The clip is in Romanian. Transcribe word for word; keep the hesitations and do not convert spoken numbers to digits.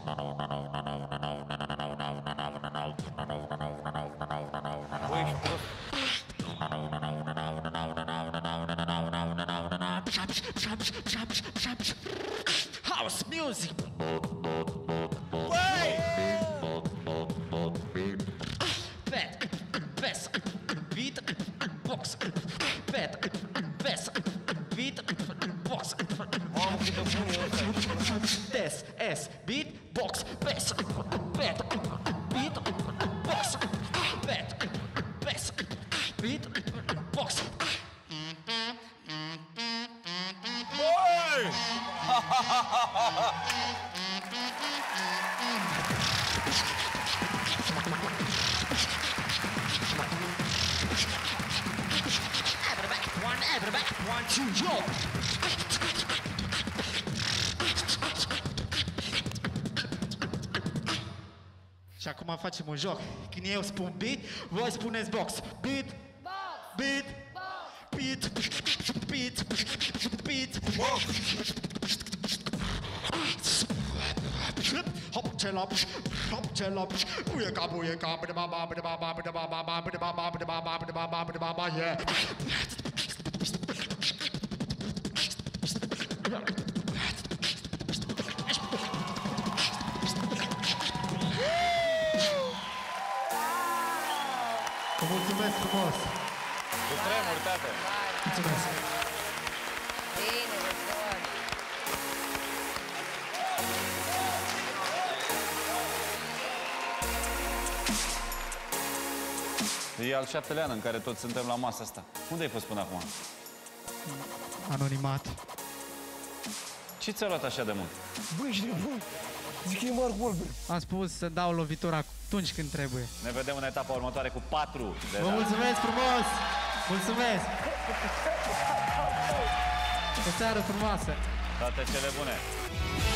House music. Beatbox, beatbox, beatbox. Test S beatbox, best, bet, beatbox, bet, best, beatbox. Boy! One, everybody, one, two, yo! Și acum facem un joc. Când eu spun beat, voi spuneți box. Beat, beat, beat, beat, beat, hop, celop, hop, celop, buieca, buieca, baba, baba, baba, baba, baba, baba, baba, baba, yeah. Mulțumesc frumos! Cu tremur, tată! Mulțumesc! Bine, doctor! E al șaptelea an în care toți suntem la masa asta. Unde ai fost până acum? Anonimat. Ce ți-a luat așa de mult? Băi, și băi, zic că e Marc Wolver. Am spus să dau lovitura atunci când trebuie. Ne vedem în etapa următoare cu patru de Vă mulțumesc frumos! Mulțumesc! O seară frumoasă! Toate cele bune!